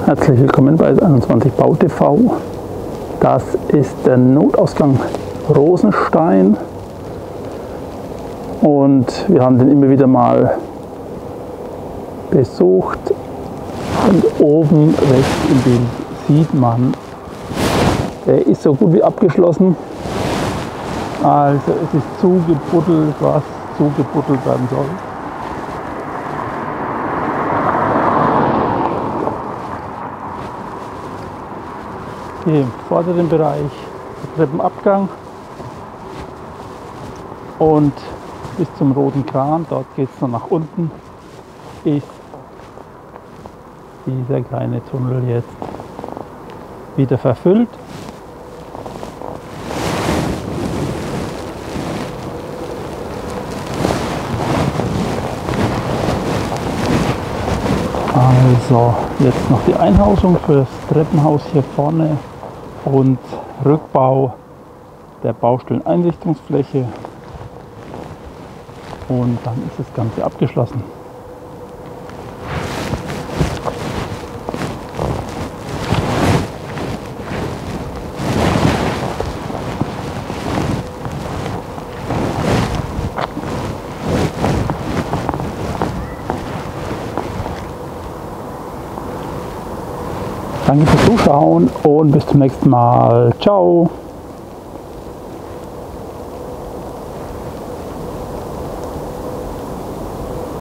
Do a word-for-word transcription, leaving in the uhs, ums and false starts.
Herzlich willkommen bei einundzwanzig Bau T V. Das ist der Notausgang Rosenstein und wir haben den immer wieder mal besucht. Und oben rechts im Bild sieht man, der ist so gut wie abgeschlossen. Also es ist zugebuddelt, was zugebuddelt werden soll. Hier im vorderen Bereich der Treppenabgang und bis zum Roten Kran, dort geht es noch nach unten, ist dieser kleine Tunnel jetzt wieder verfüllt. Also jetzt noch die Einhausung für das Treppenhaus hier vorne und Rückbau der Baustelleneinrichtungsfläche und dann ist das Ganze abgeschlossen. Danke fürs Zuschauen und bis zum nächsten Mal. Ciao!